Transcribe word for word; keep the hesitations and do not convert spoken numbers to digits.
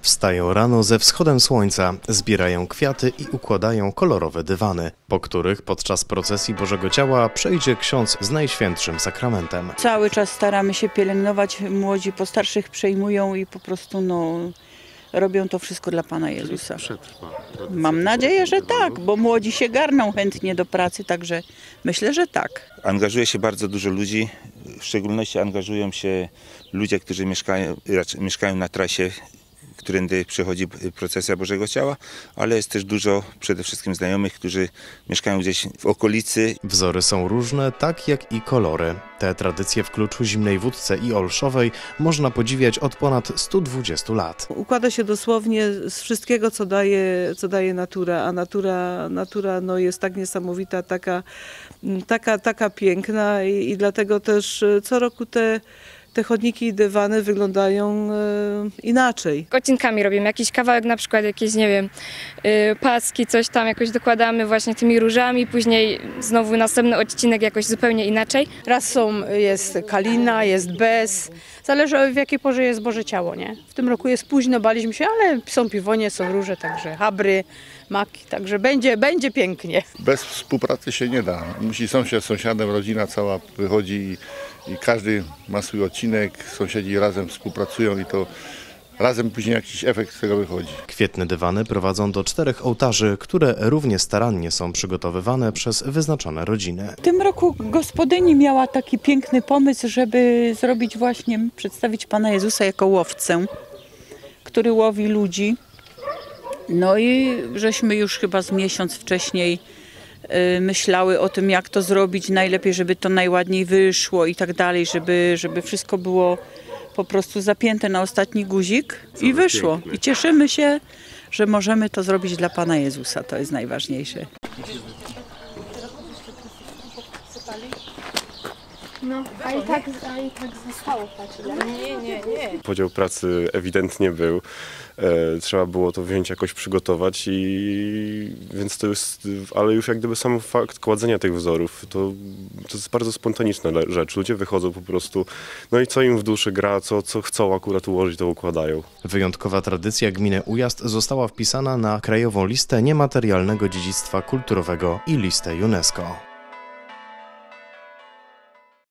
Wstają rano ze wschodem słońca, zbierają kwiaty i układają kolorowe dywany, po których podczas procesji Bożego Ciała przejdzie ksiądz z Najświętszym Sakramentem. Cały czas staramy się pielęgnować, młodzi po starszych przejmują i po prostu no, robią to wszystko dla Pana Jezusa. Mam nadzieję, że tak, bo młodzi się garną chętnie do pracy, także myślę, że tak. Angażuje się bardzo dużo ludzi, w szczególności angażują się ludzie, którzy mieszkają, mieszkają na trasie, którędy przechodzi procesja Bożego Ciała, ale jest też dużo przede wszystkim znajomych, którzy mieszkają gdzieś w okolicy. Wzory są różne, tak jak i kolory. Te tradycje w kluczu Zimnej Wódce i Olszowej można podziwiać od ponad stu dwudziestu lat. Układa się dosłownie z wszystkiego, co daje, co daje natura, a natura, natura no jest tak niesamowita, taka, taka, taka piękna i, i dlatego też co roku te Te chodniki i dywany wyglądają e, inaczej. Odcinkami robimy jakiś kawałek, na przykład jakieś, nie wiem, y, paski, coś tam jakoś dokładamy właśnie tymi różami, później znowu następny odcinek jakoś zupełnie inaczej. Raz są, jest kalina, jest bez, zależy w jakiej porze jest Boże Ciało, nie? W tym roku jest późno, baliśmy się, ale są piwonie, są róże, także habry, maki, także będzie, będzie pięknie. Bez współpracy się nie da. Musi sąsiad, sąsiadem, rodzina cała wychodzi i, i każdy ma swój odcinek, sąsiedzi razem współpracują i to razem później jakiś efekt z tego wychodzi. Kwietne dywany prowadzą do czterech ołtarzy, które równie starannie są przygotowywane przez wyznaczone rodziny. W tym roku gospodyni miała taki piękny pomysł, żeby zrobić właśnie, przedstawić Pana Jezusa jako łowcę, który łowi ludzi. No i żeśmy już chyba z miesiąc wcześniej y, myślały o tym, jak to zrobić, najlepiej, żeby to najładniej wyszło i tak dalej, żeby, żeby wszystko było po prostu zapięte na ostatni guzik i wyszło. Piękne. I cieszymy się, że możemy to zrobić dla Pana Jezusa, to jest najważniejsze. No, a i tak, a i tak zostało, patrz. Nie, nie, nie. Podział pracy ewidentnie był. E, trzeba było to wziąć, jakoś przygotować i więc to jest, ale już jak gdyby sam fakt kładzenia tych wzorów, to, to jest bardzo spontaniczna rzecz. Ludzie wychodzą po prostu, no i co im w duszy gra, co, co chcą akurat ułożyć, to układają. Wyjątkowa tradycja gminy Ujazd została wpisana na Krajową Listę Niematerialnego Dziedzictwa Kulturowego i listę UNESCO.